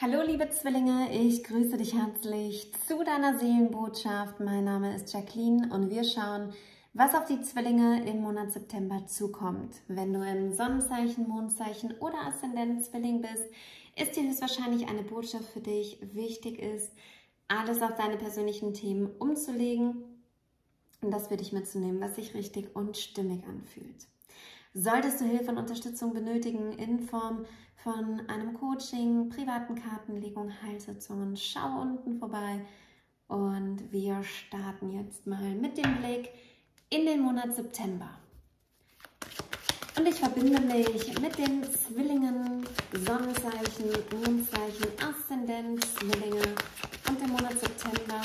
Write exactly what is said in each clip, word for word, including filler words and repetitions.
Hallo liebe Zwillinge, ich grüße dich herzlich zu deiner Seelenbotschaft. Mein Name ist Jacqueline und wir schauen, was auf die Zwillinge im Monat September zukommt. Wenn du im Sonnenzeichen, Mondzeichen oder Aszendent-Zwilling bist, ist dir höchstwahrscheinlich eine Botschaft für dich wichtig ist, alles auf deine persönlichen Themen umzulegen und das für dich mitzunehmen, was sich richtig und stimmig anfühlt. Solltest du Hilfe und Unterstützung benötigen in Form von einem Coaching, privaten Kartenlegung, Heilsitzungen, schau unten vorbei und wir starten jetzt mal mit dem Blick in den Monat September. Und ich verbinde mich mit den Zwillingen, Sonnenzeichen, Mondzeichen, Aszendent, Zwillinge und dem Monat September.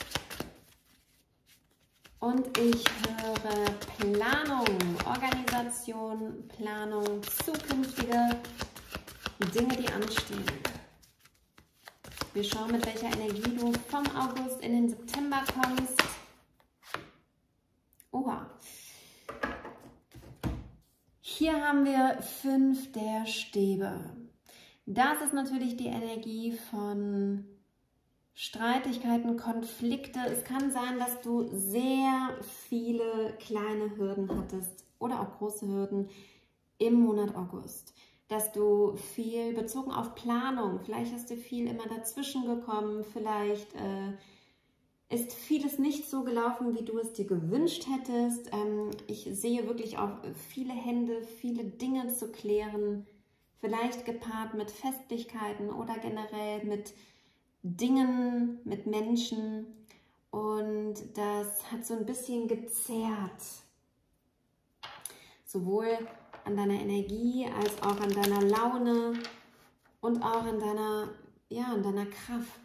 Und ich höre Planung, Organisation, Planung, zukünftige Dinge, die anstehen. Wir schauen, mit welcher Energie du vom August in den September kommst. Oha. Hier haben wir fünf der Stäbe. Das ist natürlich die Energie von Streitigkeiten, Konflikte. Es kann sein, dass du sehr viele kleine Hürden hattest oder auch große Hürden im Monat August. Dass du viel bezogen auf Planung, vielleicht hast du viel immer dazwischen gekommen, vielleicht äh, ist vieles nicht so gelaufen, wie du es dir gewünscht hättest. Ähm, ich sehe wirklich auch viele Hände, viele Dinge zu klären, vielleicht gepaart mit Festlichkeiten oder generell mit Dingen, mit Menschen, und das hat so ein bisschen gezerrt, sowohl an deiner Energie als auch an deiner Laune und auch an deiner, ja, an deiner Kraft.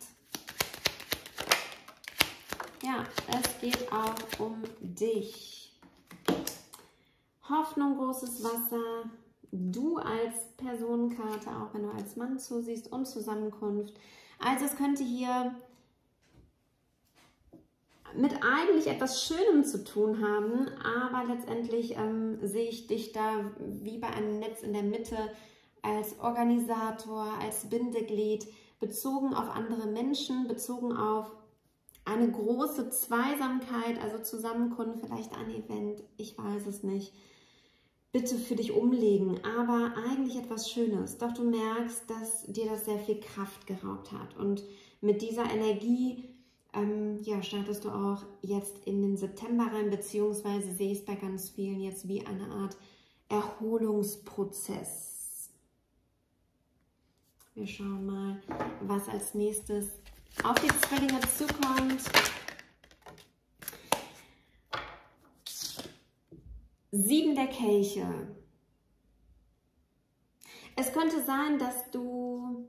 Ja, es geht auch um dich. Hoffnung, großes Wasser, du als Personenkarte, auch wenn du als Mann zusiehst, und Zusammenkunft. Also es könnte hier mit eigentlich etwas Schönem zu tun haben, aber letztendlich ähm, sehe ich dich da wie bei einem Netz in der Mitte als Organisator, als Bindeglied, bezogen auf andere Menschen, bezogen auf eine große Zweisamkeit, also Zusammenkunft, vielleicht ein Event, ich weiß es nicht. Bitte für dich umlegen, aber eigentlich etwas Schönes. Doch du merkst, dass dir das sehr viel Kraft geraubt hat. Und mit dieser Energie ähm, ja, startest du auch jetzt in den September rein, beziehungsweise sehe ich es bei ganz vielen jetzt wie eine Art Erholungsprozess. Wir schauen mal, was als nächstes auf die Zwillinge zukommt. Sieben der Kelche. Es könnte sein, dass du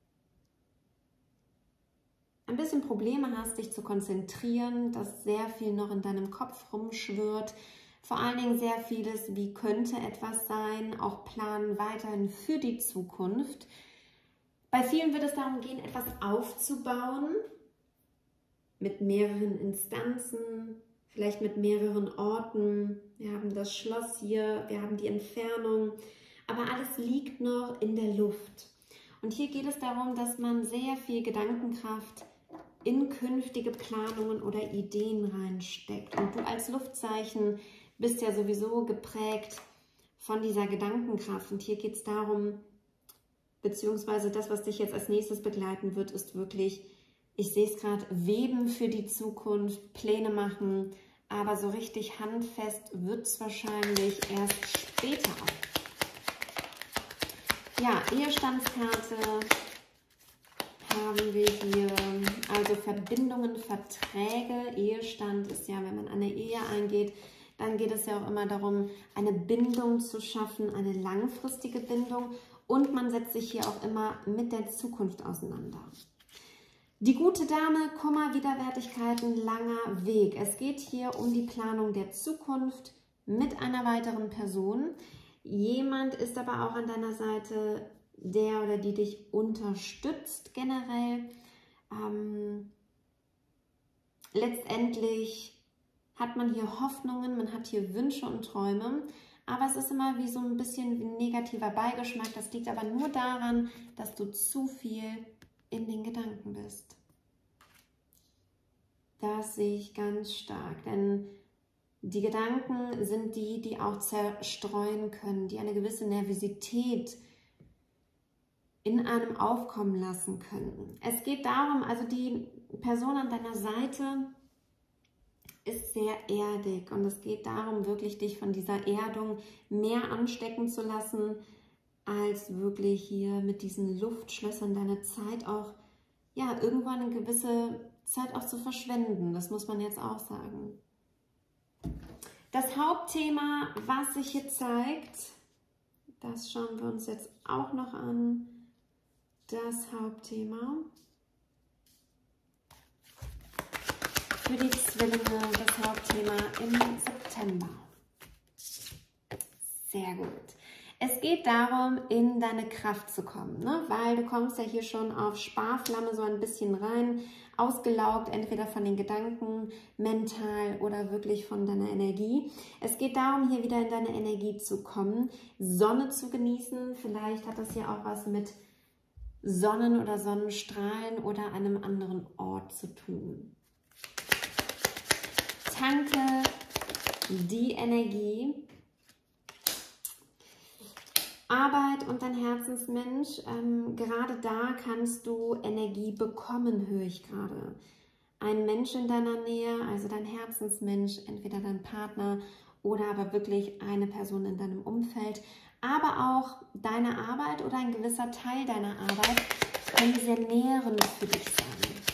ein bisschen Probleme hast, dich zu konzentrieren, dass sehr viel noch in deinem Kopf rumschwirrt. Vor allen Dingen sehr vieles, wie könnte etwas sein, auch planen weiterhin für die Zukunft. Bei vielen wird es darum gehen, etwas aufzubauen mit mehreren Instanzen, vielleicht mit mehreren Orten. Wir haben das Schloss hier, wir haben die Entfernung, aber alles liegt noch in der Luft. Und hier geht es darum, dass man sehr viel Gedankenkraft in künftige Planungen oder Ideen reinsteckt. Und du als Luftzeichen bist ja sowieso geprägt von dieser Gedankenkraft. Und hier geht es darum, beziehungsweise das, was dich jetzt als nächstes begleiten wird, ist wirklich, ich sehe es gerade, Weben für die Zukunft, Pläne machen, aber so richtig handfest wird es wahrscheinlich erst später. Ja, Ehestandskarte haben wir hier, also Verbindungen, Verträge. Ehestand ist ja, wenn man eine Ehe eingeht, dann geht es ja auch immer darum, eine Bindung zu schaffen, eine langfristige Bindung, und man setzt sich hier auch immer mit der Zukunft auseinander. Die gute Dame, Komma, Widerwärtigkeiten, langer Weg. Es geht hier um die Planung der Zukunft mit einer weiteren Person. Jemand ist aber auch an deiner Seite, der oder die dich unterstützt generell. Ähm, letztendlich hat man hier Hoffnungen, man hat hier Wünsche und Träume. Aber es ist immer wie so ein bisschen ein negativer Beigeschmack. Das liegt aber nur daran, dass du zu viel in den Gedanken bist. Das sehe ich ganz stark, denn die Gedanken sind die, die auch zerstreuen können, die eine gewisse Nervosität in einem aufkommen lassen können. Es geht darum, also die Person an deiner Seite ist sehr erdig und es geht darum, wirklich dich von dieser Erdung mehr anstecken zu lassen, als wirklich hier mit diesen Luftschlössern deine Zeit auch, ja, irgendwann eine gewisse Zeit auch zu verschwenden. Das muss man jetzt auch sagen. Das Hauptthema, was sich hier zeigt, das schauen wir uns jetzt auch noch an. Das Hauptthema für die Zwillinge, das Hauptthema im September. Sehr gut. Es geht darum, in deine Kraft zu kommen, ne? Weil du kommst ja hier schon auf Sparflamme so ein bisschen rein, ausgelaugt, entweder von den Gedanken, mental oder wirklich von deiner Energie. Es geht darum, hier wieder in deine Energie zu kommen, Sonne zu genießen. Vielleicht hat das hier auch was mit Sonnen- oder Sonnenstrahlen oder einem anderen Ort zu tun. Tanke die Energie. Arbeit und dein Herzensmensch, ähm, gerade da kannst du Energie bekommen, höre ich gerade. Ein Mensch in deiner Nähe, also dein Herzensmensch, entweder dein Partner oder aber wirklich eine Person in deinem Umfeld, aber auch deine Arbeit oder ein gewisser Teil deiner Arbeit können sehr nährend für dich sein.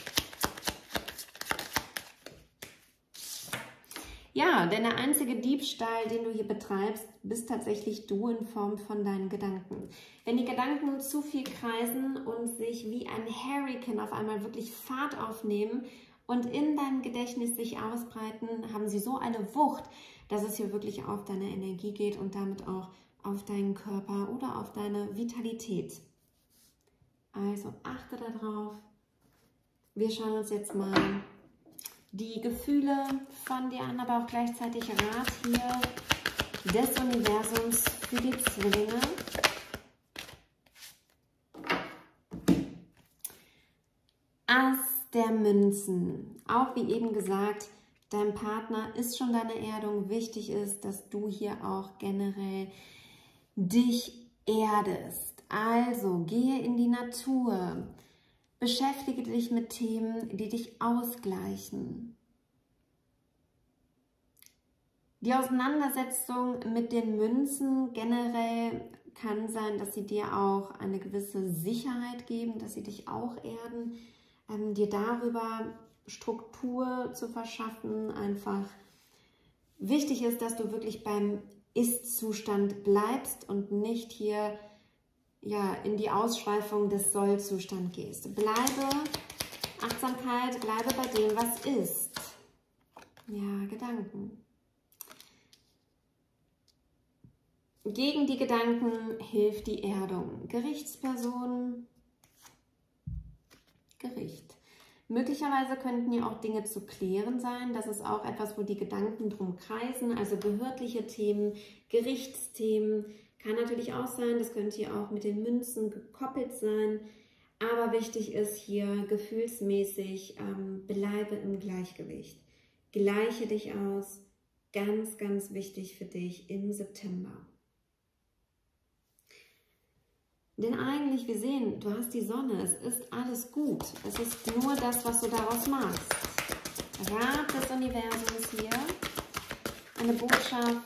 Ja, denn der einzige Diebstahl, den du hier betreibst, bist tatsächlich du in Form von deinen Gedanken. Wenn die Gedanken zu viel kreisen und sich wie ein Hurrikan auf einmal wirklich Fahrt aufnehmen und in deinem Gedächtnis sich ausbreiten, haben sie so eine Wucht, dass es hier wirklich auf deine Energie geht und damit auch auf deinen Körper oder auf deine Vitalität. Also achte darauf. Wir schauen uns jetzt mal die Gefühle von dir an, aber auch gleichzeitig Rat hier des Universums für die Zwillinge. Ass der Münzen. Auch wie eben gesagt, dein Partner ist schon deine Erdung. Wichtig ist, dass du hier auch generell dich erdest. Also gehe in die Natur. Beschäftige dich mit Themen, die dich ausgleichen. Die Auseinandersetzung mit den Münzen generell kann sein, dass sie dir auch eine gewisse Sicherheit geben, dass sie dich auch erden, ähm, dir darüber Struktur zu verschaffen. Einfach wichtig ist, dass du wirklich beim Ist-Zustand bleibst und nicht hier ja, in die Ausschweifung des Soll-Zustand gehst. Bleibe, Achtsamkeit, bleibe bei dem, was ist. Ja, Gedanken. Gegen die Gedanken hilft die Erdung. Gerichtsperson, Gericht. Möglicherweise könnten ja auch Dinge zu klären sein. Das ist auch etwas, wo die Gedanken drum kreisen, also behördliche Themen, Gerichtsthemen. Kann natürlich auch sein, das könnte hier auch mit den Münzen gekoppelt sein. Aber wichtig ist hier gefühlsmäßig, ähm, bleibe im Gleichgewicht. Gleiche dich aus. Ganz, ganz wichtig für dich im September. Denn eigentlich, wir sehen, du hast die Sonne, es ist alles gut. Es ist nur das, was du daraus machst. Rat des Universums hier, eine Botschaft.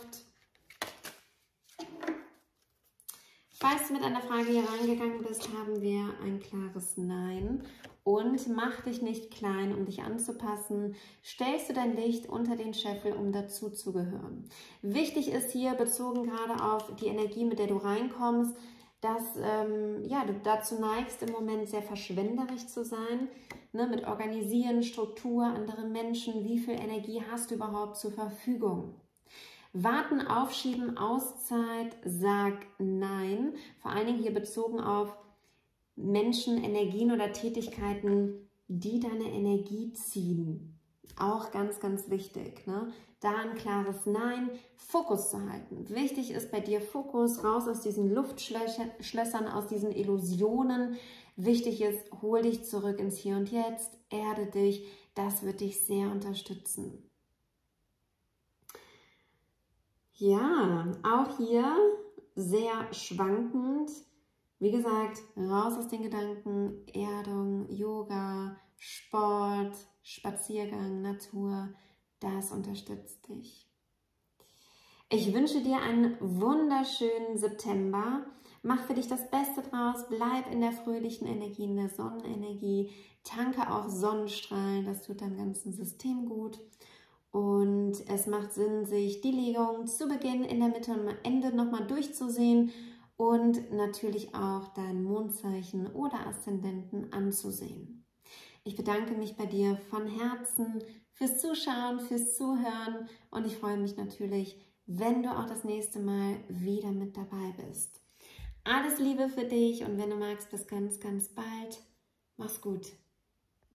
Falls du mit einer Frage hier reingegangen bist, haben wir ein klares Nein. Und mach dich nicht klein, um dich anzupassen. Stellst du dein Licht unter den Scheffel, um dazu zu gehören. Wichtig ist hier, bezogen gerade auf die Energie, mit der du reinkommst, dass ähm, ja, du dazu neigst, im Moment sehr verschwenderisch zu sein, ne, mit Organisieren, Struktur, andere Menschen, wie viel Energie hast du überhaupt zur Verfügung? Warten, aufschieben, Auszeit, sag Nein, vor allen Dingen hier bezogen auf Menschen, Energien oder Tätigkeiten, die deine Energie ziehen. Auch ganz, ganz wichtig, ne? Da ein klares Nein, Fokus zu halten. Wichtig ist bei dir Fokus, raus aus diesen Luftschlössern, aus diesen Illusionen, Wichtig ist, hol dich zurück ins Hier und Jetzt, erde dich, das wird dich sehr unterstützen. Ja, auch hier sehr schwankend. Wie gesagt, raus aus den Gedanken, Erdung, Yoga, Sport, Spaziergang, Natur, das unterstützt dich. Ich wünsche dir einen wunderschönen September. Mach für dich das Beste draus, bleib in der fröhlichen Energie, in der Sonnenenergie, tanke auch Sonnenstrahlen, das tut deinem ganzen System gut. Und es macht Sinn, sich die Legung zu Beginn, in der Mitte und am Ende nochmal durchzusehen und natürlich auch dein Mondzeichen oder Aszendenten anzusehen. Ich bedanke mich bei dir von Herzen fürs Zuschauen, fürs Zuhören und ich freue mich natürlich, wenn du auch das nächste Mal wieder mit dabei bist. Alles Liebe für dich und wenn du magst, bis ganz, ganz bald. Mach's gut.